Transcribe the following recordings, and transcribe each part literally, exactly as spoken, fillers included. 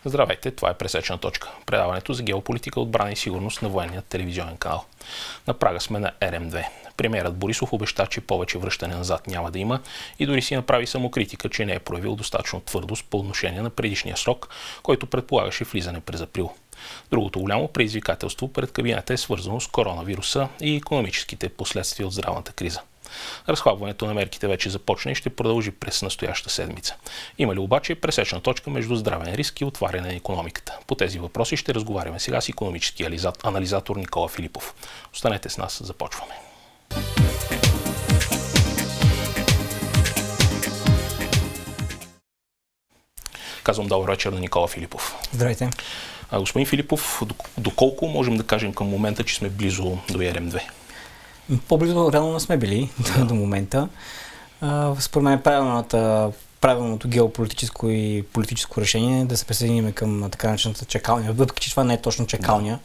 Здравейте, това е Пресечна точка. Предаването за геополитика, отбрана и сигурност на военния телевизионен канал. На прага сме на Р М две. Премиерът Борисов обеща, че повече връщане назад няма да има и дори си направи самокритика, че не е проявил достатъчно твърдост по отношение на предишния срок, който предполагаше влизане през април. Другото голямо предизвикателство пред кабинета е свързано с коронавируса и икономическите последствия от здравната криза. Разхлабването на мерките вече започна и ще продължи през настоящата седмица. Има ли обаче пресечна точка между здравен риск и отваряне на икономиката? По тези въпроси ще разговаряме сега с икономически анализатор Никола Филипов. Останете с нас, започваме. Казвам добър вечер на Никола Филипов. Здравейте. А, господин Филипов, доколко можем да кажем към момента, че сме близо до Р М две? По-близо реално не сме били да. до момента. А, според мен правилната, правилното геополитическо и политическо решение е да се присъединим към така наречената чакалня. Въпреки че това не е точно чакалня.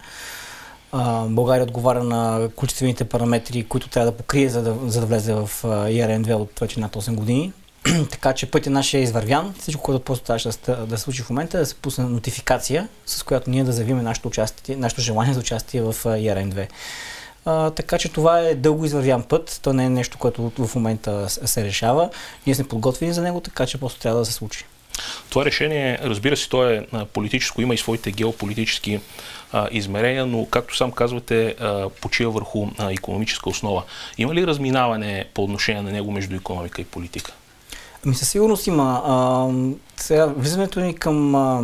Да. България отговаря на количествените параметри, които трябва да покрие, за да, за да влезе в Р М две от вече над осем години. Така че пътя наш е извървян. Всичко, което просто трябваше да, да се случи в момента е да се пусне нотификация, с която ние да заявим нашето, участие, нашето желание за участие в Р М две. А, така че това е дълго извървян път. То не е нещо, което в момента се решава. Ние сме подготвени за него, така че просто трябва да се случи. Това решение, разбира се, то е политическо, има и своите геополитически а, измерения, но както сам казвате, а, почива върху а, икономическа основа. Има ли разминаване по отношение на него между икономика и политика? Ами със сигурност има. А, сега, влизането ни към... А,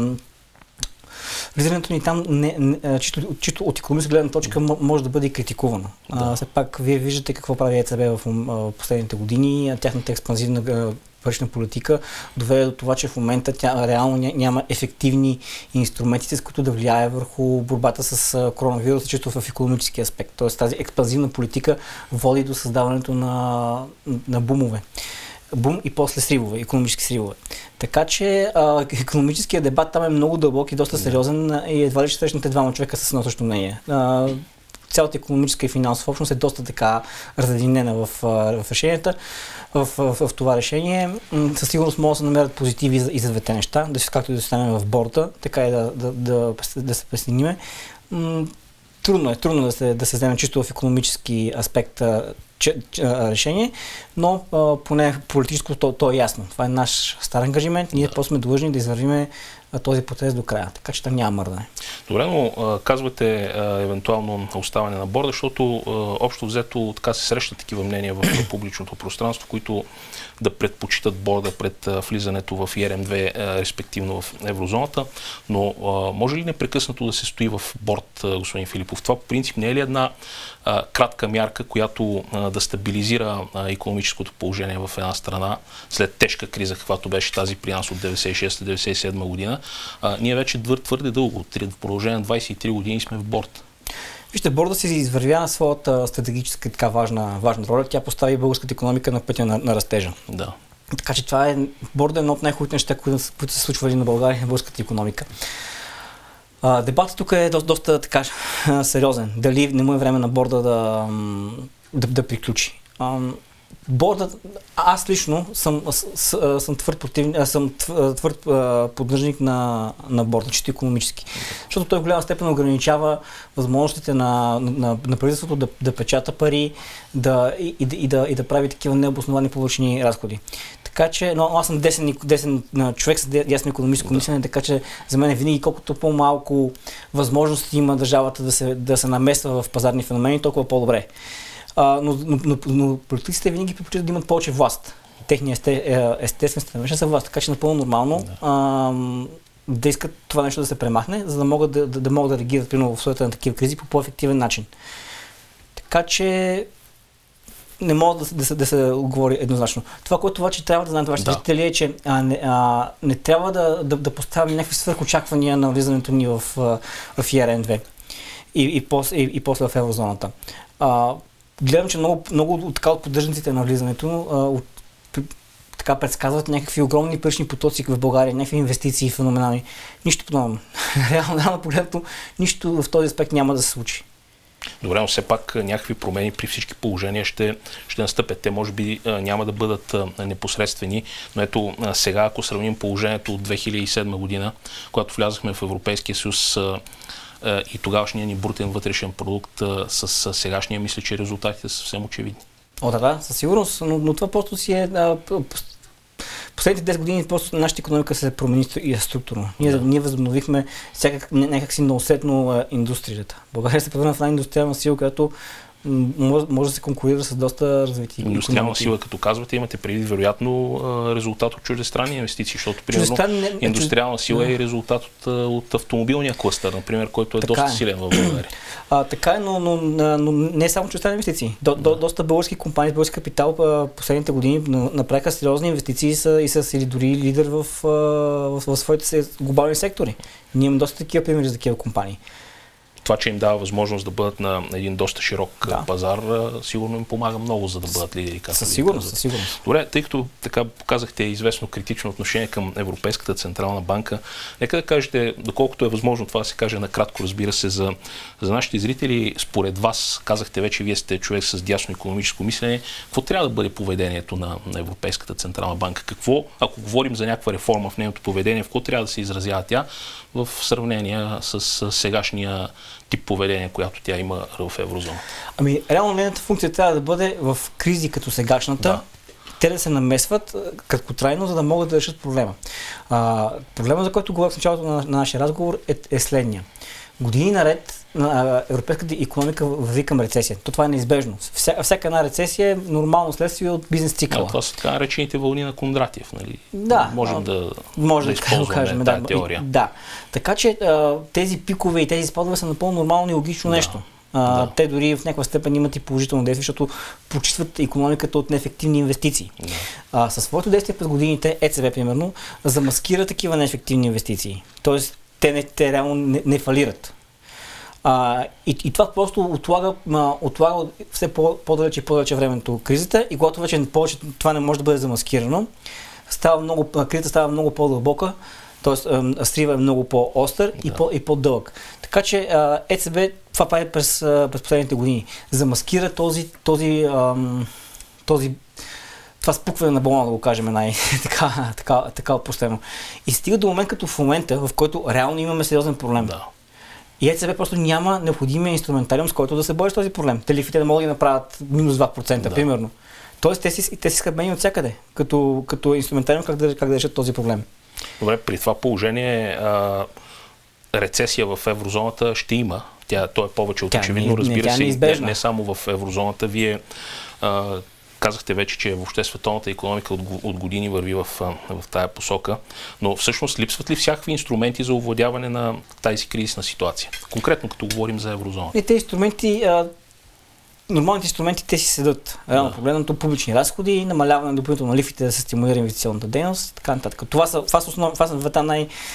Влизането ни там, не, не, чисто, чисто от икономическа гледна точка, може да бъде критикувано. Да. А, все пак, вие виждате какво прави Е Це Бе в а, последните години. Тяхната експанзивна парична политика доведе до това, че в момента тя реално няма ефективни инструменти, с които да влияе върху борбата с коронавируса, чисто в икономически аспект. Тоест тази експанзивна политика води до създаването на, на бумове. Бум и после сривове, икономически сривове. Така че а, икономическият дебат там е много дълбок и доста сериозен и едва ли ще срещнете двама човека с едно също мнение. А, цялата икономическа и финансова общност е доста така разединена в, в решенията, в, в, в това решение. Със сигурност могат да се намерят позитиви и за двете неща, да, както и да станем в борда, така и да, да, да, да се присъединиме. Трудно е, трудно да се, да се вземе чисто в икономически аспект че, че, решение, но а, поне политическо то, то е ясно. Това е наш стар ангажимент. Ние да. просто сме длъжни да извървиме а, този процес до края, така че там няма мърдане. Добре, но а, казвате а, евентуално оставане на борда, защото а, общо взето така се срещат такива мнения в публичното пространство, които да предпочитат борда пред а, влизането в Р М две, а, респективно в еврозоната, но а, може ли непрекъснато да се стои в борд, а, господин Филипов? Това по принцип не е ли една а, кратка мярка, която а, да стабилизира а, икономическото положение в една страна след тежка криза, каквато беше тази при нас от деветдесет и шеста до деветдесет и седма година? А, ние вече твърде дълго, в продължение на двадесет и три години сме в борд. Вижте, борда си извървя на своята стратегическа така важна, важна роля. Тя постави българската икономика на пътя на, на растежа. Да. Така че това е, борда е едно от най-хубавите неща, които, които се случвали на България и на българската икономика. А, дебатът тук е доста, доста така сериозен. Дали не му е време на борда да, да, да приключи. А, бордът, аз лично съм, съм, съм твърд, противник, съм твърд поддръжник на, на борда, чисто икономически. Защото той в голяма степен ограничава възможностите на, на, на правителството да, да печата пари да, и, и, да, и да прави такива необосновани публични разходи. Така че, но аз съм десен, десен човек с ясно икономическо мислене, така че за мен винаги колкото по-малко възможности има държавата да се, да се намества в пазарни феномени, толкова по-добре. Uh, но, но, но, но политиците винаги предпочитат да имат повече власт. Техният есте, естествен стремеж за власт, така че напълно нормално да. Uh, да искат това нещо да се премахне, за да могат да, да, да, могат да реагират примерно в условията на такива кризи по по-ефективен начин. Така че не мога да, да, се, да се говори еднозначно. Това, което обаче трябва да знаят вашите зрители да. е, че а, не, а, не трябва да, да, да поставим някакви свръхочаквания на влизането ни в, в Р М две и, и, пос, и, и после в еврозоната. А, Гледам, че много, много така от поддържниците на влизането а, от, така предсказват някакви огромни парични потоци в България, някакви инвестиции феноменални. Нищо подобно. Реално, реално погледнато, нищо в този аспект няма да се случи. Добре, но все пак някакви промени при всички положения ще, ще настъпят. Те може би няма да бъдат непосредствени, но ето сега, ако сравним положението от две хиляди и седма година, когато влязахме в Европейския съюз и тогавашния ни брутен вътрешен продукт с сегашния, мисля, че резултатите са съвсем очевидни. О, да, да, със сигурност, но, но това просто си е... А, последните десет години просто нашата икономика се промени и структурно. Ние, да. ние възобновихме всякак, някак си неусетно индустрията. България се превърна в една индустриална сила, която може, може да се конкурира с доста развити индустриална икономики. Сила, като казвате, имате преди вероятно резултат от чуждестранни инвестиции, защото примерно Чуждестранни... индустриална сила да. е и резултат от, от автомобилния клъстър, например, който е така доста е. силен в България. А, така е, но, но, но не само чуждестранни инвестиции. До, до, доста български компании, български капитал последните години направиха сериозни инвестиции и са, и са или дори лидер в, в, в, в своите глобални сектори. Ние имаме доста такива примери за такива компании. Това, че им дава възможност да бъдат на един доста широк да. пазар, сигурно им помага много, за да бъдат лидери. Със сигурност, със сигурност. Добре, тъй като така показахте известно критично отношение към Европейската централна банка, нека да кажете, доколкото е възможно това да се каже накратко, разбира се, за, за нашите зрители, според вас, казахте вече, вие сте човек с дясно икономическо мислене, какво трябва да бъде поведението на, на Европейската централна банка? Какво, ако говорим за някаква реформа в нейното поведение, в какво трябва да се изразява тя в сравнение с, с сегашния тип поведение, която тя има в еврозоната? Ами, реално нейната функция трябва да бъде в кризи като сегашната, да. те да се намесват краткотрайно, за да могат да решат проблема. А, проблема, за който говорих в началото на, на нашия разговор, е, е следния. Години наред на европейската икономика върви към рецесия. То това е неизбежно. Вся, всяка една рецесия е нормално следствие от бизнес цикъла. Да, това са така наречените вълни на Кондратиев, нали? Да. Можем да, може да използваме да кажем, тази да, теория. Да. Така че тези пикове и тези спадове са напълно нормално и логично да. нещо. А, да. Те дори в някаква степен имат и положително действие, защото почистват икономиката от неефективни инвестиции. Да. А, със своето действие през годините ЕЦБ, примерно, замаскира такива неефективни инвестиции. Тоест, те, не, те реално не, не фалират. А, и, и това просто отлага, а, отлага все по, по-далече и по-далече времето кризата и когато вече повече това не може да бъде замаскирано, става много, кризата става много по-дълбока, т.е. срива е много по-остър да. и, по, и по-дълъг. Така че а, ЕЦБ това прави през, през последните години. Замаскира този, този, ам, този това спукване на балона, да го кажем най-така така, така опростено. И стига до момент като в момента, в който реално имаме сериозен проблем. Да. И ЕЦБ просто няма необходимия инструментариум, с който да се бори с този проблем. Те лихвите да могат да направят минус два процента, да. примерно. Тоест те си, те си скъпени от всякъде, като, като инструментариум как да, как да решат този проблем. Добре, при това положение а, рецесия в еврозоната ще има. Тя, то е повече от очевидно, разбира се, не, не само в еврозоната. Вие а, казахте вече, че въобще световната икономика от, от години върви в, в тая посока, но всъщност липсват ли всякакви инструменти за овладяване на тази кризисна ситуация? Конкретно като говорим за еврозоната. Тези инструменти, а, нормалните инструменти, те си седат. Реално да. погледнато публични разходи, намаляване на допълнително на лихвите да се стимулира инвестиционната дейност, така нататък. Това са, това са, основ, това са двата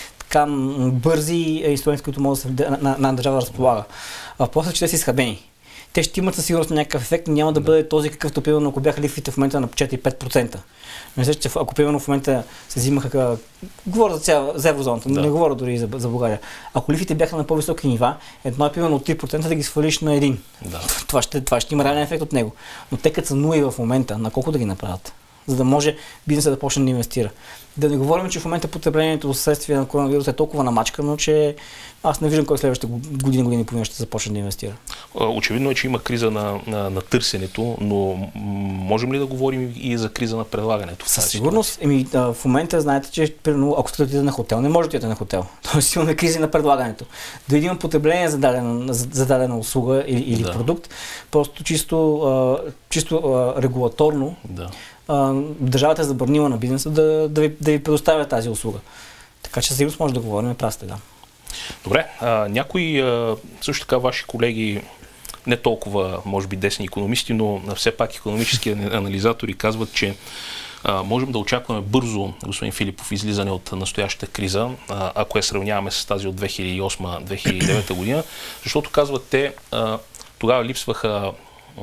най-бързи инструменти, които може да се на, на, на държава да разполага. А после, че те са изхабени. Те ще имат със сигурност някакъв ефект, но няма да бъде този какъвто примерно, ако бяха лихвите в момента на четири-пет процента. Мисля, че ако примерно в момента се взимаха, говоря за, цяла, за еврозоната, да. не говоря дори за, за България. Ако лихвите бяха на по-високи нива, едно е примерно от три процента да ги свалиш на един. Да. Това, ще, това ще има реален ефект от него. Но те като са нули в момента, на колко да ги направят? За да може бизнесът да почне да инвестира. Да не говорим, че в момента потреблението следствие на коронавирус е толкова намачкано, че аз не виждам кой следващата година, година и половина ще започне да инвестира. Очевидно е, че има криза на, на, на търсенето, но можем ли да говорим и за криза на предлагането? Със сигурност. Еми, в момента знаете, че примерно, ако сте отидете на хотел, не можете да отидете на хотел. Тоест имаме кризи на предлагането. Да има потребление за дадена, за дадена услуга или, или да. продукт, просто чисто, чисто регулаторно. Да. Държавата е забранила на бизнеса да, да, ви, да ви предоставя тази услуга. Така че сигурно може да говорим, прав сте, да. Добре, а, някои а, също така ваши колеги, не толкова, може би, десни икономисти, но все пак икономически анализатори казват, че а, можем да очакваме бързо, господин Филипов, излизане от настоящата криза, а, ако я сравняваме с тази от две хиляди и осма - две хиляди и девета година, защото казват те, а, тогава липсваха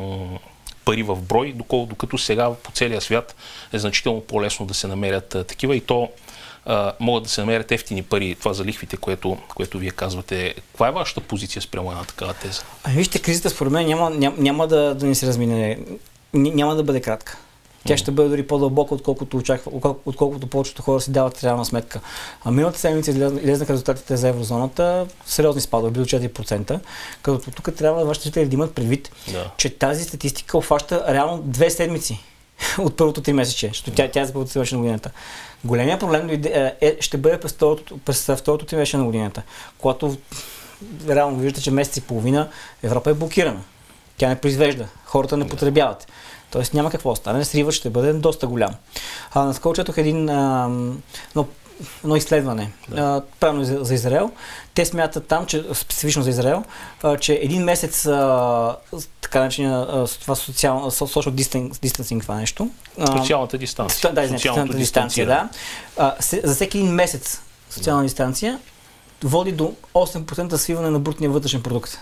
пари в брой, докато сега по целия свят е значително по-лесно да се намерят а, такива и то а, могат да се намерят ефтини пари, това за лихвите, което, което вие казвате. Каква е вашата позиция спрямо една такава теза? А, вижте, кризата според мен няма, няма, няма да, да ни се размине, няма да бъде кратка. Тя ще бъде дори по-дълбока, отколкото, очаква, отколкото повечето хора си дават реална сметка. А миналата седмица излезнаха резултатите за еврозоната, сериозни спадове, близо четири процента, като тук трябва вашите зрители да имат предвид, да. че тази статистика обхваща реално две седмици от първото три месече, защото тя, тя е за първото три месече на годината. Големия проблем е, ще бъде през второто, през второто три месече на годината, когато реално виждате, че месец и половина Европа е блокирана. Тя не произвежда, хората не потребяват. Тоест няма какво остане, сривът ще бъде доста голям. А, наскоро четох един, а, но, едно изследване, да. а, правилно за, за Израел. Те смятат там, че, специфично за Израел, а, че един месец а, така наречения това социално, social distancing, това нещо. Социалната дистанция. Да, социалната дистанция, да. А, за всеки един месец социална дистанция води до осем процента свиване на брутния вътрешен продукт.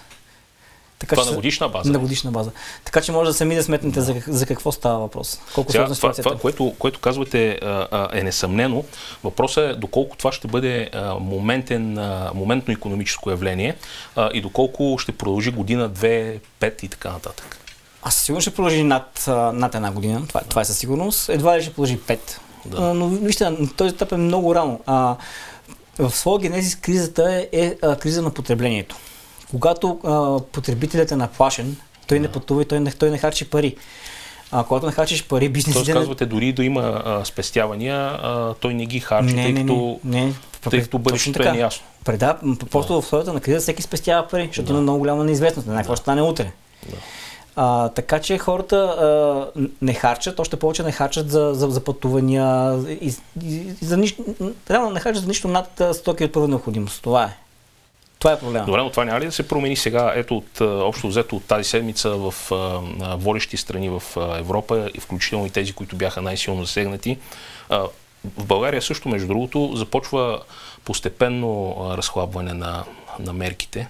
Така, това че, на годишна база? На годишна база. Така че може да сами да сметнете да. за, за какво става въпрос. Колко Сега, това, това което, което казвате е несъмнено. Въпросът е доколко това ще бъде моментен, моментно икономическо явление и доколко ще продължи година, две, пет и така нататък. Аз сигурно ще продължи над, над една година. Това, това е със сигурност. Едва ли ще продължи пет. Да. А, но вижте, на този етап е много рано. А, в своя генезис кризата е, е а, криза на потреблението. Когато а, потребителят е наплашен, той не пътува и той не, той не харчи пари. А когато не харчиш пари, бизнесите... Тоест казвате, дори да има а, спестявания, а, той не ги харчи, не, тъй не, като, не, тъй като бъдещето е неясно. Преда, просто да. В условията на криза всеки спестява пари, защото да. има много голяма неизвестност. Не знае какво ще стане утре. Да. А, така че хората а, не харчат, още повече не харчат за, за, за пътувания, и, и, и за нищо, реално не харчат за нищо над стоки от първа необходимост. Това е. Това е проблема. Добре, но това няма ли да се промени сега, ето от, общо взето от тази седмица в а, водещи страни в а, Европа, и включително и тези, които бяха най-силно засегнати. А, в България също, между другото, започва постепенно а, разхлабване на, на мерките.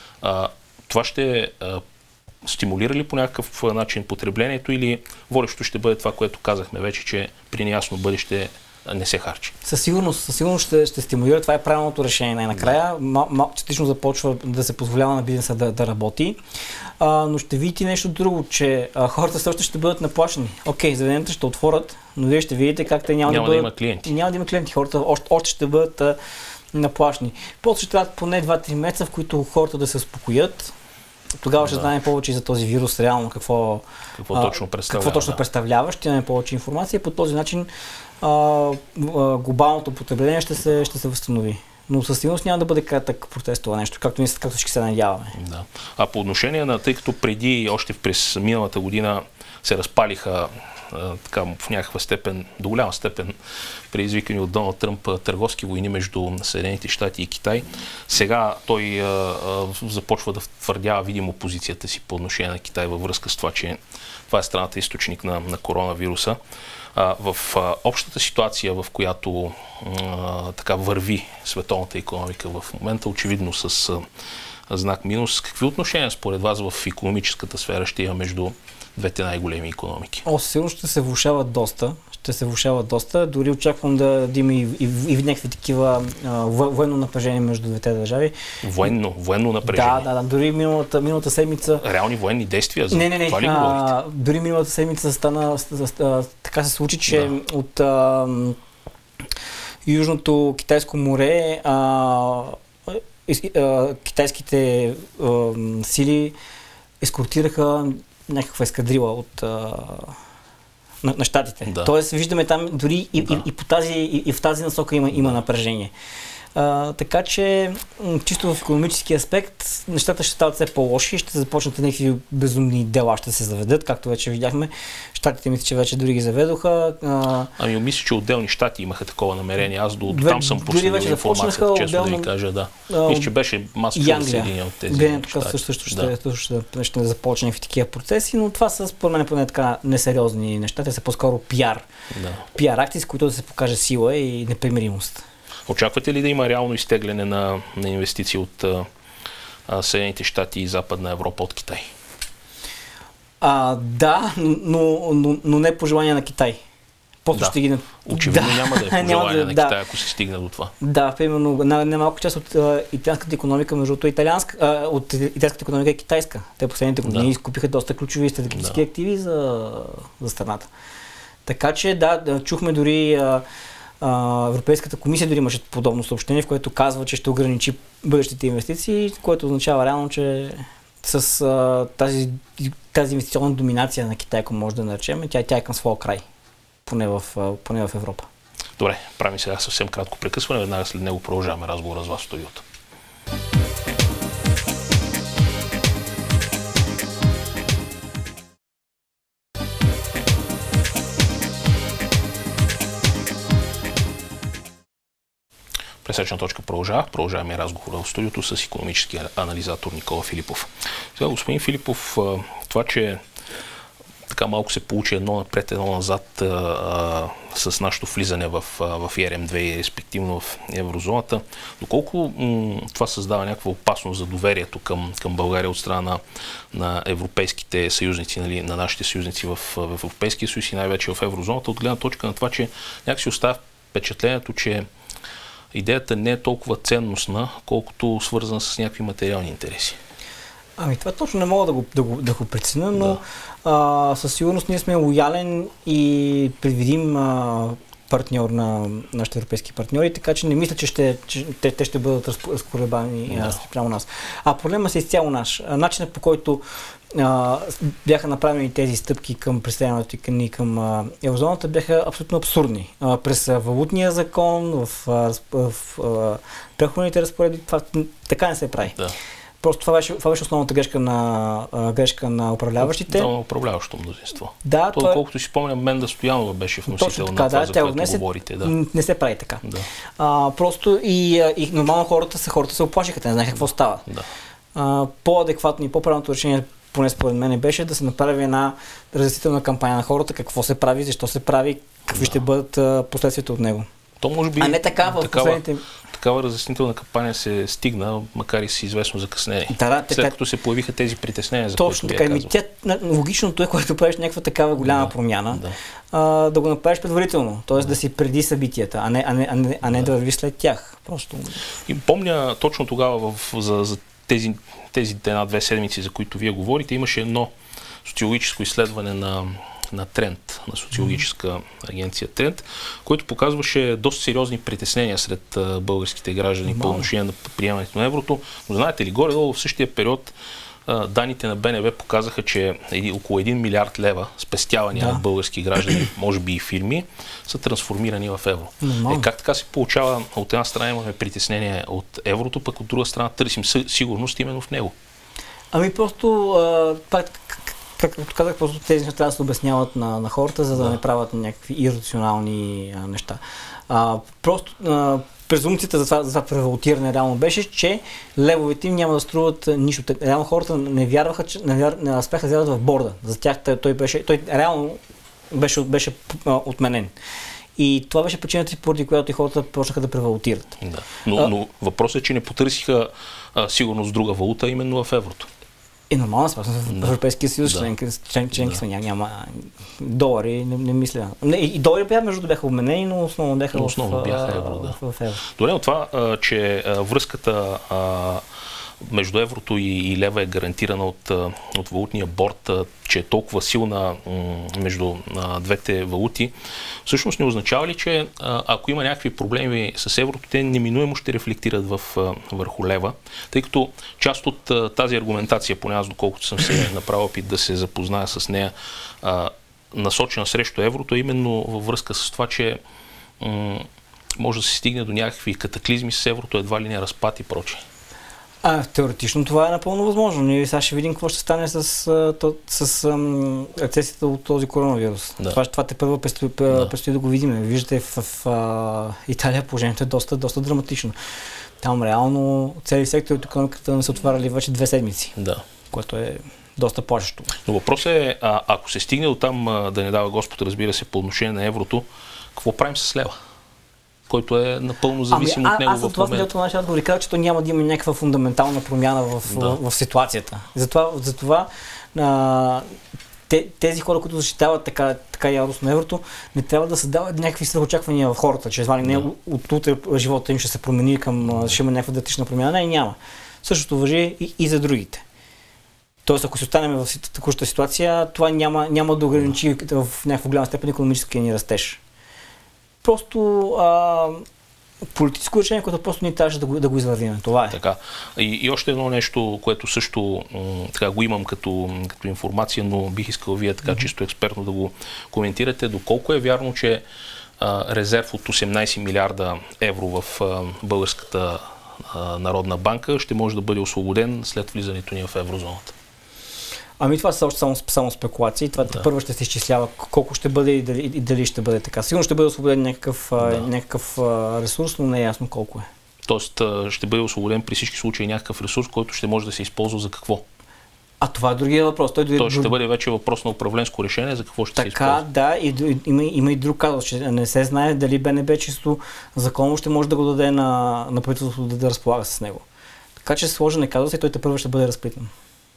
А, това ще а, стимулира ли по някакъв начин потреблението или водещото ще бъде това, което казахме вече, че при неясно бъдеще не се харчи? Със сигурност, със сигурност ще, ще стимулира. Това е правилното решение. Най-накрая да. частично започва да се позволява на бизнеса да, да работи, а, но ще видите нещо друго, че а, хората също ще бъдат наплашени. Окей, заведенията ще отворят, но вие ще видите как те няма, няма да, бъдат, да има клиенти. Няма да има клиенти. Хората още, още ще бъдат а, наплашени. После ще трябват поне два-три месеца, в които хората да се успокоят. Тогава да. ще знаем повече за този вирус, реално какво, какво, а, точно, представлява, какво точно да. представлява. Ще имаме повече информация и по този начин а, а, глобалното потребление ще се, ще се възстанови. Но със сигурност няма да бъде кратък процес това нещо, както, ние, както всички се надяваме. Да. А по отношение на, тъй като преди, още през миналата година се разпалиха а, така, в някаква степен, до голяма степен, предизвикани от Доналд Тръмп търговски войни между Съединените щати и Китай. Сега той а, а, започва да твърдява видимо позицията си по отношение на Китай във връзка с това, че това е страната източник на, на коронавируса. А, в а, общата ситуация, в която а, така върви световната икономика в момента, очевидно с а, знак минус, какви отношения според вас в икономическата сфера ще има между двете най-големи икономики? О, сигурно ще се влошават доста. Ще се влошават доста. Дори очаквам да, да има и, и, и някакви такива а, военно напрежение между двете държави. Военно, военно напрежение? Да, да, да. Дори миналата, миналата седмица... Реални военни действия? За не, не, не. Това ли а, дори миналата седмица стана... А, така се случи, че да. от а, Южното Китайско море а, а, китайските а, сили ескортираха някаква ескадрила от а, на, на щатите. Да. Тоест виждаме там дори и, да. и, и, по тази, и, и в тази насока има, има напрежение. А, така че чисто в икономически аспект нещата ще стават все по-лоши, ще започнат някакви безумни дела, ще се заведат, както вече видяхме. Щатите мисля, че вече дори ги заведоха. А... Ами мисля, че отделни щати имаха такова намерение. Аз до, до там съм проследил информацията, честно отделно... да ви кажа. Да. А, мисля, че беше масово съединение от тези щати. Тук също, също ще, да. ще, ще, ще започне в такива процеси, но това са според мен поне така несериозни неща. Те са по-скоро пиар. Да. Пиар акции, с които да се покаже сила и непримиримост. Очаквате ли да има реално изтегляне на, на инвестиции от а, Съединените щати и Западна Европа от Китай? А, да, но, но, но не по желание на Китай. после да. ще ги... Очевидно да. няма да е пожелание на Китай, ако се стигне до това. Да, примерно, на, на малко част от а, италианската икономика, между другото, италианска, а, от италианската икономика е китайска. Те последните години да. изкупиха доста ключови стратегически да. активи за, за страната. Така че, да, чухме дори а, а, Европейската комисия дори имаше подобно съобщение, в което казва, че ще ограничи бъдещите инвестиции, което означава реално, че с а, тази, тази инвестиционна доминация на Китай, ако може да наречем, тя, тя е към своя край, поне в, поне в Европа. Добре, правим сега съвсем кратко прекъсване, веднага след него продължаваме разговора с вас в студиото. Пресечна точка продължава. Продължаваме разговора в студиото с икономическия анализатор Никола Филипов. Сега, господин Филипов, това, че така малко се получи едно напред, едно назад а, а, с нашето влизане в, а, в И Ар Ем две и респективно в еврозоната, доколко м- това създава някаква опасност за доверието към, към България от страна на, на европейските съюзници, нали, на нашите съюзници в, в Европейския съюз и най-вече в еврозоната, от гледна точка на това, че някакси оставя впечатлението, че идеята не е толкова ценностна, колкото свързана с някакви материални интереси. Ами това точно не мога да го, да го, да го преценя, но да. а, със сигурност ние сме лоялен и предвидим а, партньор на нашите европейски партньори, така че не мисля, че, ще, че те, те ще бъдат разколебани да. спрямо нас. А проблема е изцяло наш. Начинът, по който а, бяха направени тези стъпки към присъединяването ни към а, еврозоната, бяха абсолютно абсурдни. А, през валутния закон, в, в, в, в преходните разпоредби, това така не се прави. Да. Просто това беше, това беше основната грешка на, а, грешка на управляващите. Да, на управляващо мнозинство. Да, То, колкото си спомням, Менда Стоянова беше вносител така, на това, да, за което не говорите. Да. Не се прави така. Да. А, просто и, и нормално хората се, хората се оплашиха, те не знаеха какво става. Да. А, по-адекватно и по-правилното решение, поне според мен, беше да се направи една разяснителна кампания на хората, какво се прави, защо се прави, какви да. ще бъдат а, последствията от него. То може би а не така в такава, последните... такава разяснителна кампания се стигна, макар и с известно закъснение. Да, да, след така... като се появиха тези притеснения, за точно които така. вие Тя, логичното е, когато правиш някаква такава голяма да, промяна, да. А, да го направиш предварително, т.е. да. да си преди събитията, а не, а не, а не, а не да. да вървиш след тях. Просто... И помня точно тогава в, за, за тези, тези една-две седмици, за които вие говорите, имаше едно социологическо изследване на на Тренд, на социологическа агенция Тренд, който показваше доста сериозни притеснения сред а, българските граждани по отношение на приемането на еврото. Но знаете ли, горе-долу в същия период а, данните на Б Н Б показаха, че еди, около един милиард лева спестявания да. на български граждани, може би и фирми, са трансформирани в евро. Е, как така се получава? От една страна имаме притеснение от еврото, пък от друга страна търсим сигурност именно в него. Ами просто а, пак, както казах, просто тези неща трябва да се обясняват на, на хората, за да, да не правят някакви ирационални а, неща. А, просто а, презумцията за това, за това превалутиране реално беше, че левовете им няма да струват нищо. Реално хората не вярваха, че не, вяр, не успяха да вярват в борда. За тях той беше, той реално беше, беше а, отменен. И това беше причината, поради която и хората почнаха да превалутират. Да. Но, а, но въпросът е, че не потърсиха а, сигурност с друга валута, именно в еврото. Е нормално, спасна в да. Европейския съюз, да. членки, член, членки да. сме, няма, няма долари, не, не мисля. Не, и долари бяха, между другото, бяха обменени, но основно бяха, но основно в, бяха евро, да. в, в евро. Добре, от това, а, че а, връзката а, между еврото и, и лева е гарантирана от, от валутния борд, че е толкова силна м- между а, двете валути, всъщност не означава ли, че а, ако има някакви проблеми с еврото, те неминуемо ще рефлектират в, а, върху лева, тъй като част от а, тази аргументация, поне аз доколкото съм се направил опит да се запозная с нея, а, насочена срещу еврото, е именно във връзка с това, че м- може да се стигне до някакви катаклизми с еврото, едва ли не разпад и прочее. А, теоретично това е напълно възможно. Ние сега ще видим какво ще стане с, с, с рецесията от този коронавирус. Да. Това, това те първо предстои да. да го видим. Виждате, в, в, в Италия положението е доста, доста драматично. Там реално цели сектори от икономиката не са отваряли вече две седмици, да. което е доста плашещо. Но въпросът е, а, ако се стигне от там, да не дава Господ, разбира се, по отношение на еврото, какво правим с лева? Който е напълно зависим ами, от него а, аз в момента. Аз от това в нашия отговор казах, че то няма да има някаква фундаментална промяна в, да. в, в ситуацията. Затова, затова а, те, тези хора, които защитават така, така яростно еврото, не трябва да създават някакви свръхочаквания в хората, че едва ли не от утре живота им ще се промени към, ще има някаква драматична промяна. Не, няма. Същото важи и, и за другите. Тоест, ако се останем в текущата ситуация, това няма, няма да ограничи в някаква голяма степен икономическия ни растеж. Просто а, политическо решение, което просто ни трябваше да го, да го извървим. Това е. Така. И, и още едно нещо, което също м, така, го имам като, като информация, но бих искал вие така mm-hmm. чисто експертно да го коментирате. Доколко е вярно, че а, резерв от осемнайсет милиарда евро в а, Българската а, народна банка ще може да бъде освободен след влизането ни в еврозоната? Ами това са още само, само спекулации. Това да. Първо ще се изчислява колко ще бъде и дали, и дали ще бъде така. Сигурно ще бъде освободен някакъв, да. някакъв ресурс, но не е ясно колко е. Тоест ще бъде освободен при всички случаи някакъв ресурс, който ще може да се използва за какво? А това е другия въпрос. Той Той ще бъде вече въпрос на управленско решение за какво ще така, се използва. Така, да. И, има, има и друг казус, че не се знае дали БНБ чисто законно ще може да го даде на, на правителството да, да разполага с него. Така че сложен е казус и той първо ще бъде разплитан.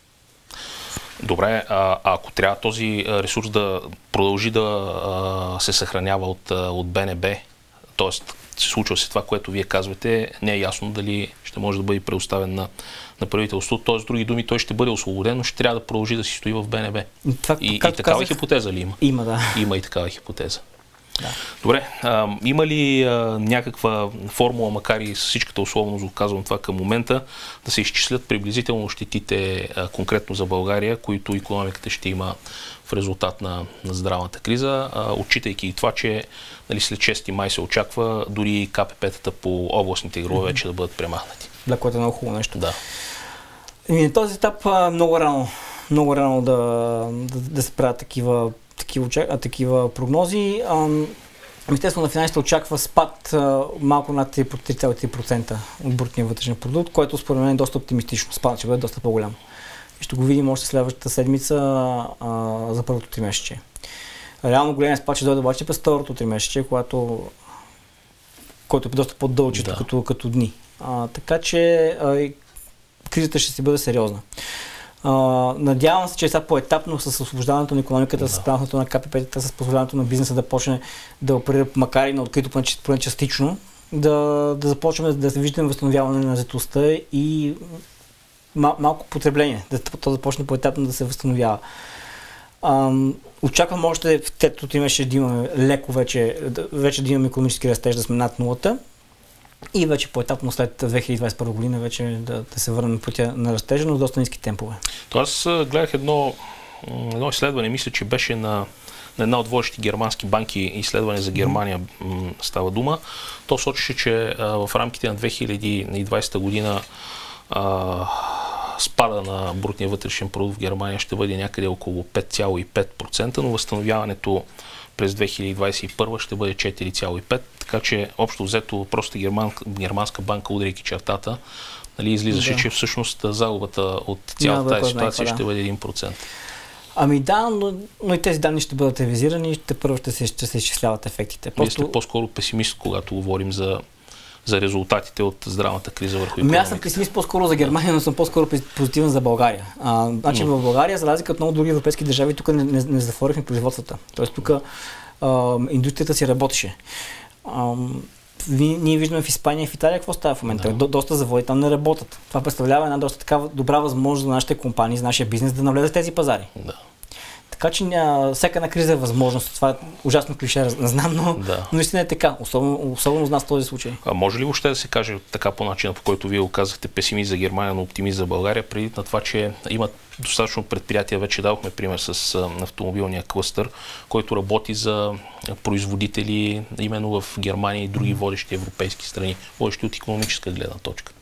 Добре, а, а ако трябва този ресурс да продължи да а, се съхранява от, от БНБ, т.е. се случва се това, което вие казвате, не е ясно дали ще може да бъде предоставен на, на правителството, т.е. с други думи, той ще бъде освободен, но ще трябва да продължи да си стои в БНБ. Това, и, и такава казах, хипотеза ли има? Има, да. Има и такава хипотеза. Да. Добре, а, има ли а, някаква формула, макар и с всичката условност, оказвам това към момента, да се изчислят приблизително щетите а, конкретно за България, които икономиката ще има в резултат на, на здравната криза, а, отчитайки и това, че нали, след шести май се очаква дори КПП-тата по областните градове вече да бъдат премахнати. Да, което е много хубаво нещо. Да. И на този етап а, много рано, много рано да, да, да се правят такива Такива, такива прогнози. Министерството на финансите очаква спад а, малко над три цяло и три процента от брутния вътрешен продукт, което според мен е доста оптимистично. Спадът ще бъде доста по-голям. И ще го видим още следващата седмица а, за първото тримесечие. Реално големия спад ще дойде обаче през второто тримесечие, което, който е доста по-дълче да. като, като дни. А, така че а, кризата ще си бъде сериозна. Uh, надявам се, че сега по-етапно с освобождаването на икономиката, да. с правенето на КПП-тата, с позволяването на бизнеса да почне да оперира, макар и на открито, поне частично, да, да започнем да се виждаме възстановяване на заетостта и мал, малко потребление, да то започне по-етапно да се възстановява. Uh, очаквам още в третото тримесечие да имаме леко вече, вече да имаме икономически растеж, да сме над нулата. И вече по-етапно след две хиляди двадесет и първа година вече да, да се върнем на пътя на растежа, но с доста ниски темпове. Аз гледах едно, едно изследване, мисля, че беше на, на една от водещите германски банки, изследване за Германия м- става дума. То сочеше, че а, в рамките на две хиляди и двадесета година а, спада на брутния вътрешен продукт в Германия ще бъде някъде около пет цяло и пет процента, но възстановяването през две хиляди двадесет и първа ще бъде четири цяло и пет процента, така че общо взето просто германска, германска банка, удряйки чертата, нали, излизаше, да. че всъщност загубата от цялата да, тази ситуация да. ще бъде един процент. Ами да, но, но и тези данни ще бъдат ревизирани и ще първо ще се, ще се изчисляват ефектите. Просто... Вие сте по-скоро песимист, когато говорим за, за резултатите от здравната криза върху икономиката. Аз съм песимист по-скоро за Германия, но съм по-скоро позитивен за България. А, значи но... в България, за разлика от много други европейски държави, тук не, не, не затворихме производствата. Тоест тук а, индустрията си работеше. А, ние виждаме в Испания и в Италия какво става в момента. Да. До, доста заводи там не работят. Това представлява една доста такава добра възможност за нашите компании, за нашия бизнес да навлезат в тези пазари. Да. Така че ня, всяка една криза е възможност. Това е ужасно клише, не знам, но да. наистина е така. Особено, особено с нас в този случай. А може ли въобще да се каже така по начина, по който вие го казахте, песимист за Германия, но оптимист за България, преди на това, че имат достатъчно предприятия, вече дадохме пример с автомобилния клъстър, който работи за производители именно в Германия и други водещи европейски страни, водещи от икономическа гледна точка?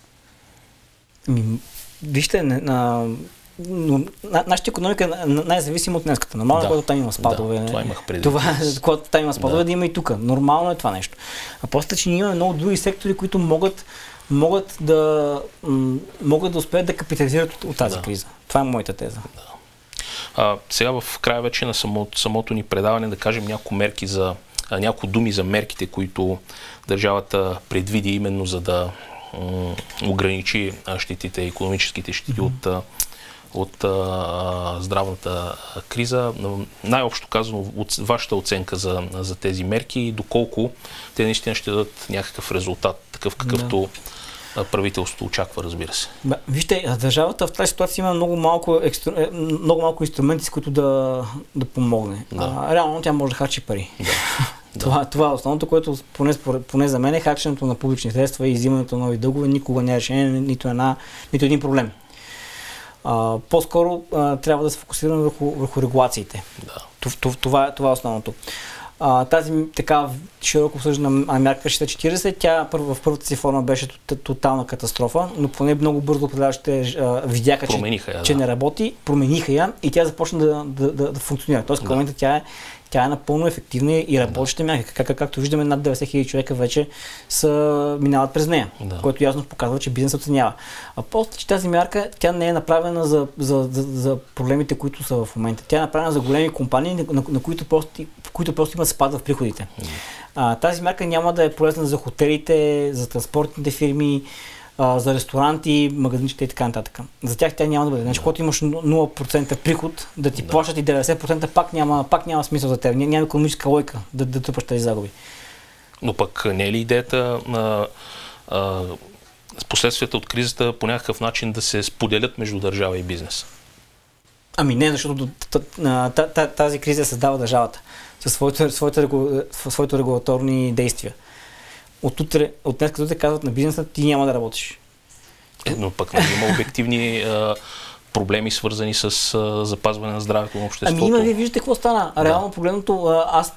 Вижте, на... Но на, нашата икономика е най-зависима от днеската. Нормално, да, когато там има спадове. Да, това имах преди. Това, когато там има спадове, да. да има и тук. Нормално е това нещо. А после, че ние имаме много други сектори, които могат, могат, да, м- могат да успеят да капитализират от, от тази да. криза. Това е моята теза. Да. А, сега в края вече на самото, самото ни предаване да кажем няколко мерки за, а, няколко думи за мерките, които държавата предвиди именно за да м- ограничи щетите, икономическите щети mm-hmm. от от а, здравната криза. Най-общо казано, от вашата оценка за, за тези мерки и доколко те наистина ще дадат някакъв резултат, такъв какъвто да. правителството очаква, разбира се. Бе, вижте, държавата в тази ситуация има много малко, екстр... много малко инструменти, с които да, да помогне. Да. А, реално тя може да харчи пари. Да. Това, това е основното, което поне, поне за мен е харченето на публични средства и взимането на нови дългове никога не е решение, нито, една, нито един проблем. А, по-скоро а, трябва да се фокусираме върху, върху регулациите. Да. Това, това, това е основното. А, тази така широко обсъждана мярка шестдесет четиридесет, тя в първата си форма беше тотална катастрофа, но поне много бързо управляващите видяха, че, я, че да. не работи, промениха я и тя започна да, да, да, да функционира. Тоест, в момента тя е Тя е напълно ефективна и работеща да. мярка. Как, как, както виждаме, над деветдесет хиляди човека вече са минават през нея, да. което ясно показва, че бизнес оценява. А после, че тази мярка, тя не е направена за, за, за, за проблемите, които са в момента. Тя е направена за големи компании, на, на, на които, просто, които просто имат спад в приходите. Да. А, тази мярка няма да е полезна за хотелите, за транспортните фирми, за ресторанти, магазинчета и така нататък. За тях тя няма да бъде. Значи, когато имаш нула процента приход, да ти да. плащат и деветдесет процента, пак няма, пак няма смисъл за теб. Няма икономическа логика да, да трупаш тези загуби. Но пък не е ли идеята на последствията от кризата по някакъв начин да се споделят между държава и бизнес? Ами не, защото тази криза създава държавата със своите, своите, своите регулаторни действия. От, утре, от днес като те казват на бизнеса, ти няма да работиш. Е, но пък има обективни а, проблеми, свързани с а, запазване на здравето на обществото. Ами има, вие виждате какво стана. Реално да. погледното, аз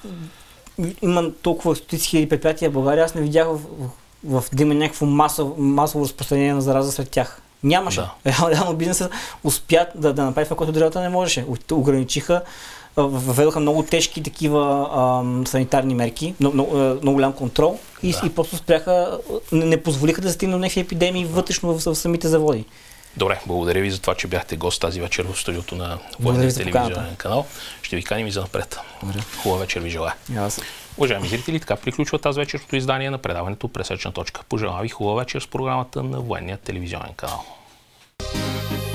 имам толкова стотици хиляди предприятия в България, аз не видях в, в, в да има някакво масово, масово разпространение на зараза сред тях. Нямаше. Да. Реално, реално бизнесът успя да, да направи това, което държавата не можеше. Ограничиха, въведоха много тежки такива ам, санитарни мерки, много, много, много голям контрол и, да. и просто спряха, не, не позволиха да стигнат някакви епидемии вътрешно в, в самите заводи. Добре, благодаря ви за това, че бяхте гост тази вечер в студиото на Военния телевизионен канал. Ще ви каним и за напред. Хубава вечер ви желая. Уважаеми зрители, така приключва тази вечерното издание на предаването Пресечна точка. Пожелавам ви хубава вечер с програмата на Военния телевизионен канал.